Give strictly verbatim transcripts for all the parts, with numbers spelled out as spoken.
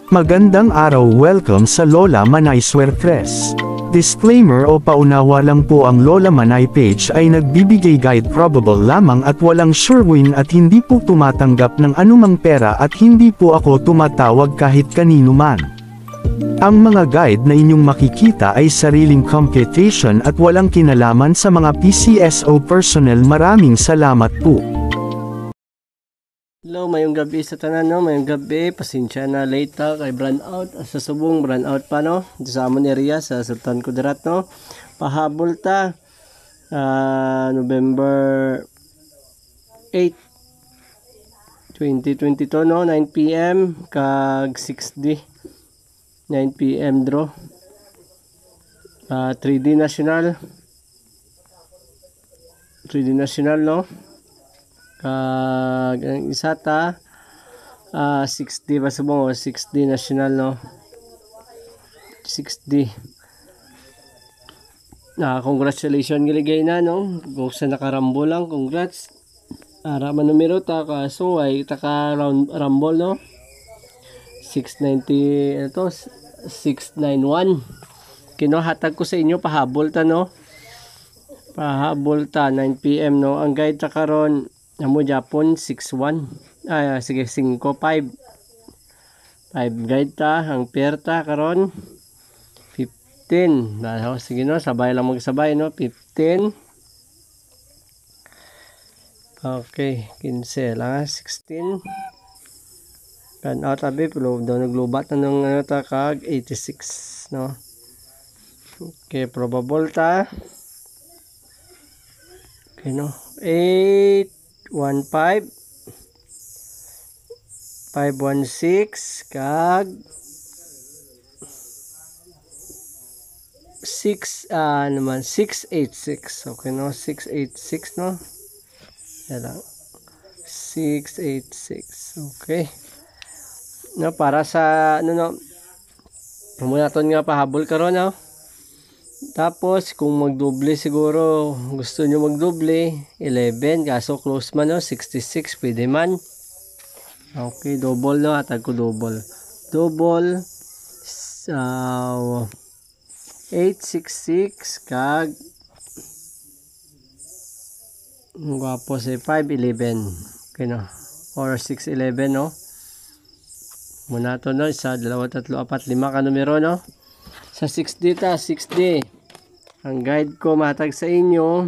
Magandang araw, welcome sa Lola Manay Suertres. Disclaimer o paunawa lang po, ang Lola Manay page ay nagbibigay guide probable lamang at walang sure win at hindi po tumatanggap ng anumang pera at hindi po ako tumatawag kahit kanino man. Ang mga guide na inyong makikita ay sariling computation at walang kinalaman sa mga P C S O personnel. Maraming salamat po. Hello, mayong gabi sa tanan, no? Mayong gabi, pasensya na late ta kay brand out sa subong brand out pa, no? Dito sa amon area sa Sultan Kudarat, no? Pahabol ta uh, November eighth twenty twenty-two, no? nine p m kag six D nine p m draw uh, three D national three D national, no? Kag ang isa ta uh, six D ba subong o six D national, no? six D. Ah, congratulations giligay na, no? Kung sa nakarambo lang, congrats. Ara man numero ta kaso ay taka round rumble, no? six ninety ito six ninety-one. Kinohatag ko sa inyo pahabol ta, no? Pahabol ta nine p m, no? Ang guide ta karon amo Japon six one. Ah, sige five five. five guide ta, ang pair ta karon fifteen. Ah, sige, no, sabay lang magsabay, no? fifteen. Okay, fifteen lang, sixteen. Kan out abi pulo daw naglubat na ng ano ta kag eighty-six, no? Okay, probable ta. Okay, no? eight one five five one six kag six ah uh, naman six eighty-six. Okay, no? six eighty-six, no? Yan lang, six eighty-six. Okay, no, para sa ano, no, muna ton nga pahabol karon, no? Tapos kung magdoble siguro gusto nyo magdoble eleven, kaso close man, no? sixty-six pwede man. Okay, double, no? Atag ko double double uh, eight sixty-six kag gwapo sa five eleven. Okay, no? Or six eleven, no? Muna to, no? Isa, dalawa, tatlo, apat, lima ka numero, no? Sa six D ta, six D. Ang guide ko matag sa inyo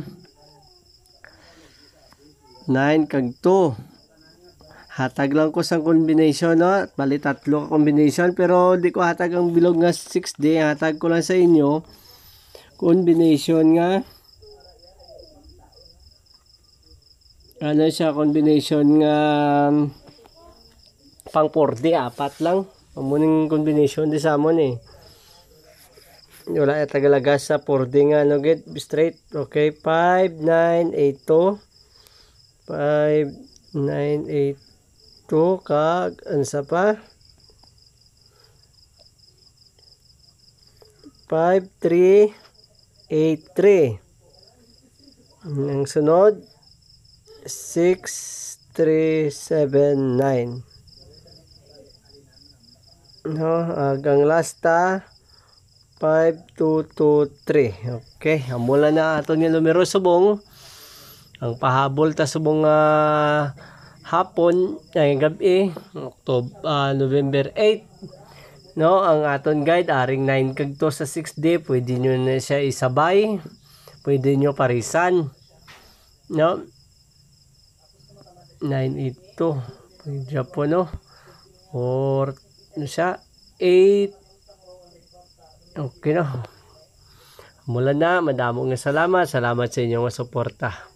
nine kag two. Hatag lang ko sa combination, no? Bali tatlo ka combination, pero di ko hatag ang bilog nga six D. Hatag ko lang sa inyo combination nga ano siya, combination nga pang four D, apat lang. Amuning combination di sa amon, eh. Wala tagalaga sa four D nga, no? Get straight. Okay, five nine eight two five nine eight two kag ansa pa five three eight three. Ang sunod six three seven nine, no? Agang last ta five two two three. Okay, amula na ato ni numero subong. Ang pahabol ta subong uh, hapon ay gabi October uh, November eighth, no? Ang aton guide aring nine kag two sa six D. Pwede nyo na siya isabay, pwede nyo parisan, no? nine eight two pwede po, no? Or ano siya, eight. Okay, no? Mula na, madamong salamat. Salamat sa inyong suporta.